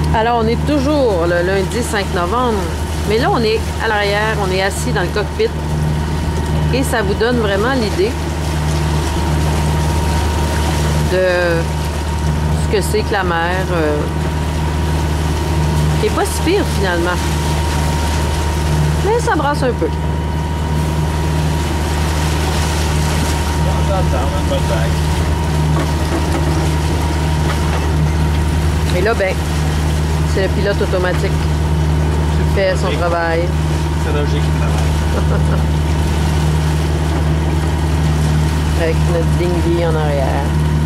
Alors, on est toujours le lundi 5 novembre, mais là, on est à l'arrière, on est assis dans le cockpit et ça vous donne vraiment l'idée de ce que c'est que la mer, qui est pas si pire finalement, mais ça brasse un peu. Et là, ben, c'est le pilote automatique qui fait son travail. C'est Roger qui travaille. Avec notre dinghy en arrière.